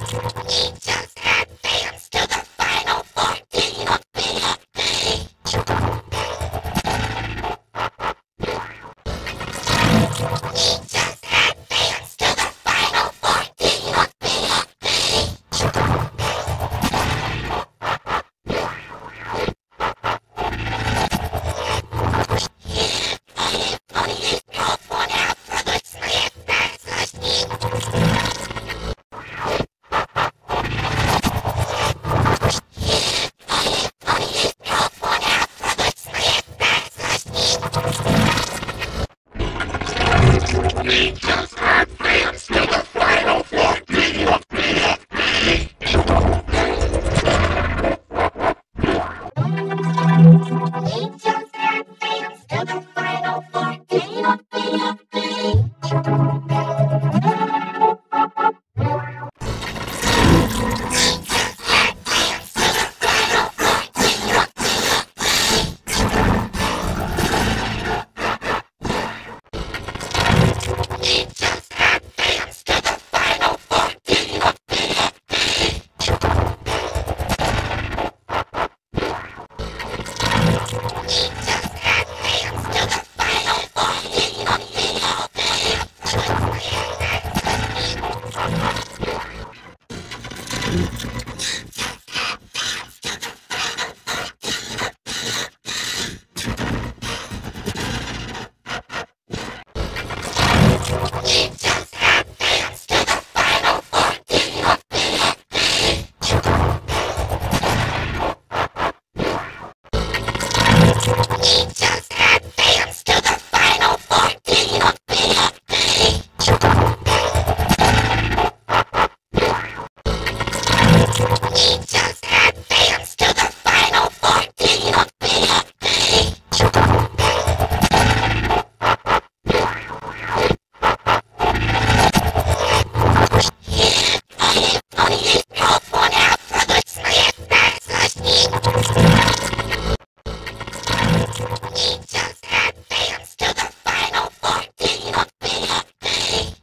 We just advanced to the final 14 of BFB. We just advanced to the final 14 of BFB. Please drop one out for the Smith Master. We just advanced to the final 14 of BFB. We just advanced to the final 14 of BFB. We just advanced to the final 14 of BFB. We just advanced to the final 14 of We just advanced to the final 14 of BFB. We just advanced to the final 14 of BFB. We just advanced to the final 14 of BFB. Please drop one out for the Smith Master. We just advanced to the final 14 of BFB.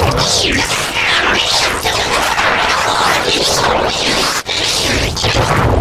We just